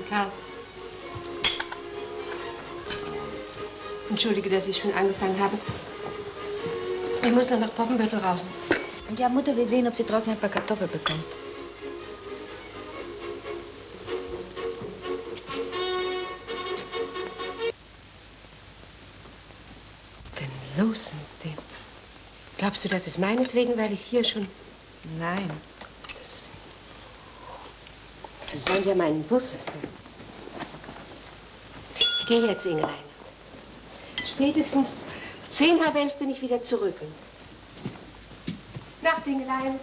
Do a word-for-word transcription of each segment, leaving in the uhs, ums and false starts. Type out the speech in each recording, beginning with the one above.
Kerl. Entschuldige, dass ich schon angefangen habe. Ich muss noch nach Poppenbüttel raus. Ja, Mutter will sehen, ob sie draußen ein paar Kartoffeln bekommt. Denn los mit dem. Glaubst du, das ist meinetwegen, weil ich hier schon... Nein. Das, das soll ja meinen Bus sein. Ich gehe jetzt, Ingelein. Spätestens zehn, halb elf bin ich wieder zurück. Nacht, Ingelein.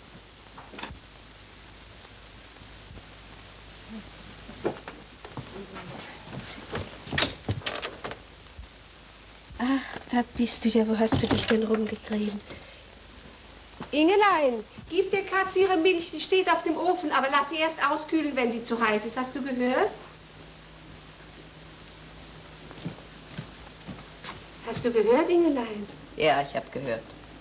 Ach, da bist du ja. Wo hast du dich denn rumgetrieben? Ingelein, gib der Katze ihre Milch. Die steht auf dem Ofen, aber lass sie erst auskühlen, wenn sie zu heiß ist. Hast du gehört? Hast du gehört, Ingelein? Ja, ich habe gehört.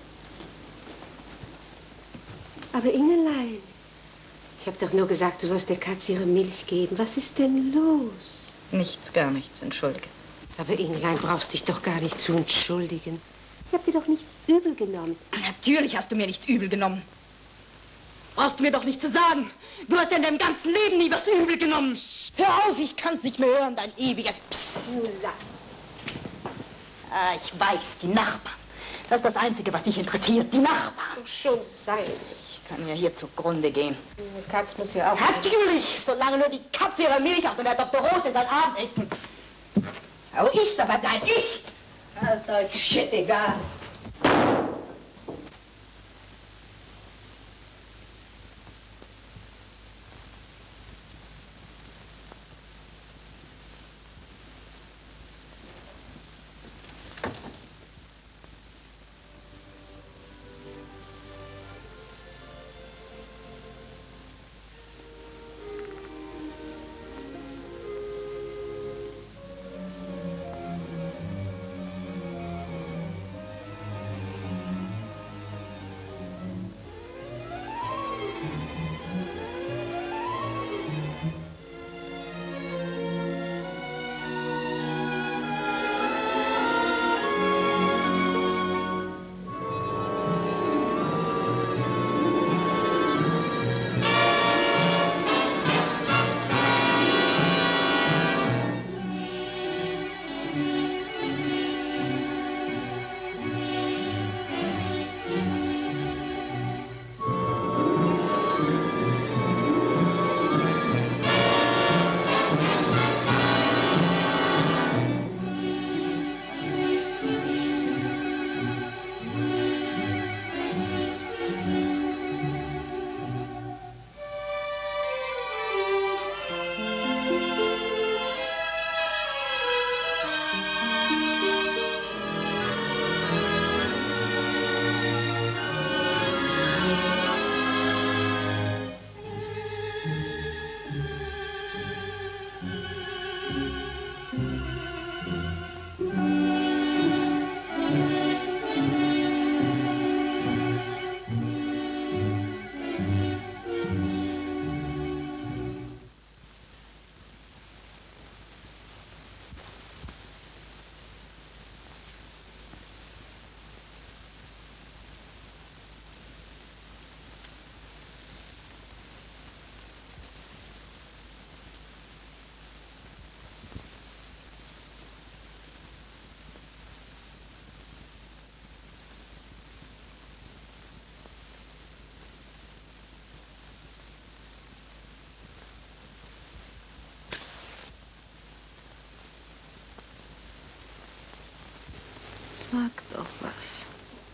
Aber Ingelein, ich habe doch nur gesagt, du sollst der Katze ihre Milch geben. Was ist denn los? Nichts, gar nichts, entschuldige. Aber Ingelein, brauchst dich doch gar nicht zu entschuldigen. Ich habe dir doch nichts übel genommen. Natürlich hast du mir nichts übel genommen. Brauchst du mir doch nicht zu sagen. Du hast in deinem ganzen Leben nie was übel genommen. Hör auf, ich kann's nicht mehr hören, dein ewiges Psst. Lass. Ah, ich weiß, die Nachbarn. Das ist das Einzige, was dich interessiert, die Nachbarn. Schon sein. Ich kann ja hier zugrunde gehen. Die Katze muss ja auch... Natürlich, solange nur die Katze ihre Milch hat und der Doktor Roth ist ein Abendessen. Aber ich, dabei bleib ich. Das ist euch shit egal. Sag doch was.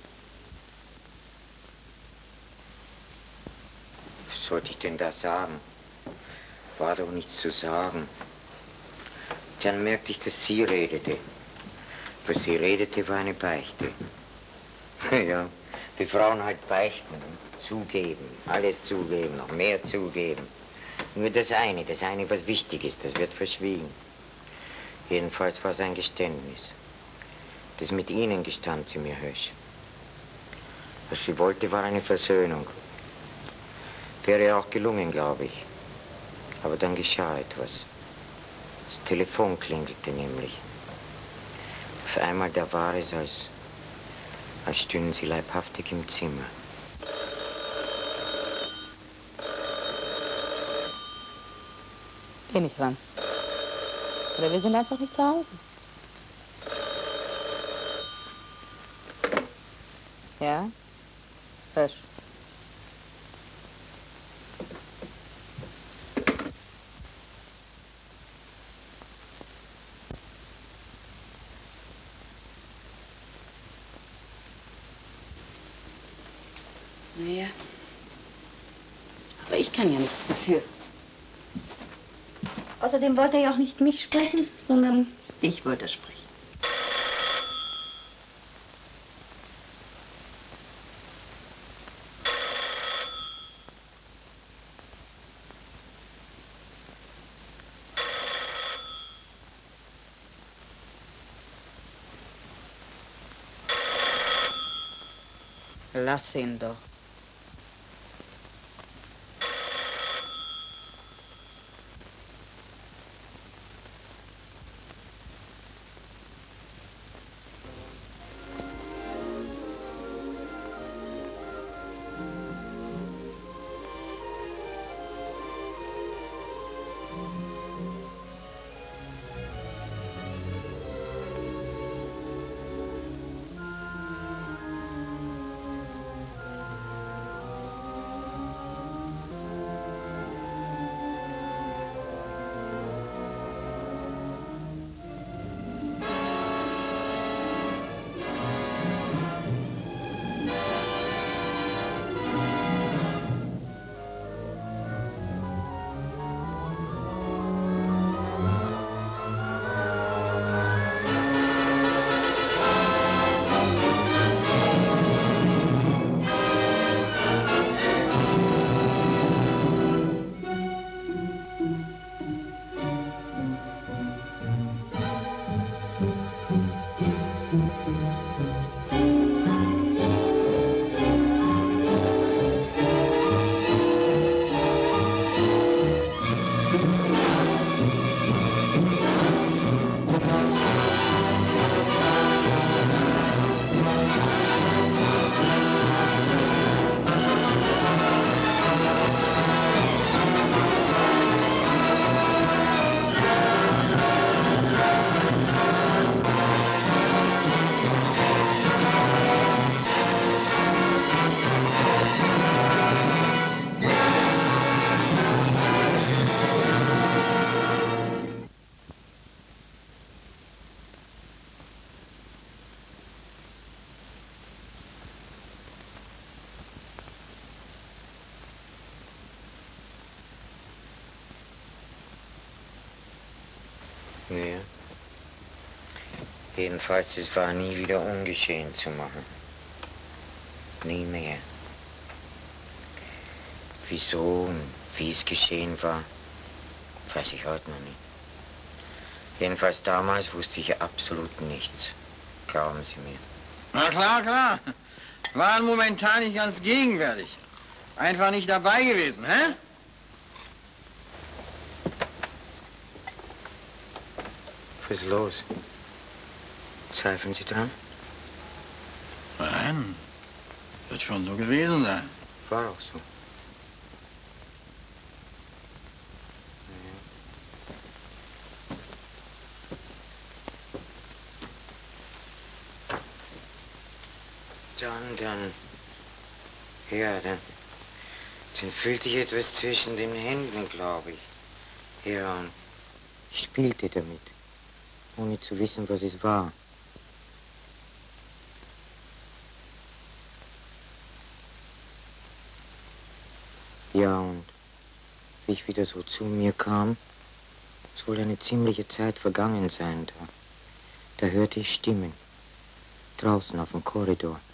Was sollte ich denn da sagen? War doch nichts zu sagen. Dann merkte ich, dass sie redete. Was sie redete, war eine Beichte. Ja, wie Frauen halt beichten, zugeben, alles zugeben, noch mehr zugeben. Nur das eine, das eine, was wichtig ist, das wird verschwiegen. Jedenfalls war es ein Geständnis. Das mit Ihnen gestand sie mir höchst. Was sie wollte, war eine Versöhnung. Wäre auch gelungen, glaube ich. Aber dann geschah etwas. Das Telefon klingelte nämlich. Auf einmal, da war es, als, als stünden sie leibhaftig im Zimmer. Geh nicht ran. Oder wir sind einfach nicht zu Hause. Ja? Hörst. Naja. Aber ich kann ja nichts dafür. Außerdem wollte er ja auch nicht mich sprechen, sondern dich wollte er sprechen. Lass ihn doch. Nee. Jedenfalls, es war nie wieder ungeschehen zu machen. Nie mehr. Wieso und wie es geschehen war, weiß ich heute noch nicht. Jedenfalls damals wusste ich absolut nichts. Glauben Sie mir. Na klar, klar. Waren momentan nicht ganz gegenwärtig. Einfach nicht dabei gewesen, hä? Was ist los? Zweifeln Sie dran? Nein, wird schon so gewesen sein. War auch so. Dann, dann, ja, dann, dann fühlte ich etwas zwischen den Händen, glaube ich. Ja, und ich spielte damit, ohne zu wissen, was es war. Ja, und wie ich wieder so zu mir kam, es wohl eine ziemliche Zeit vergangen sein, da, da hörte ich Stimmen, draußen auf dem Korridor.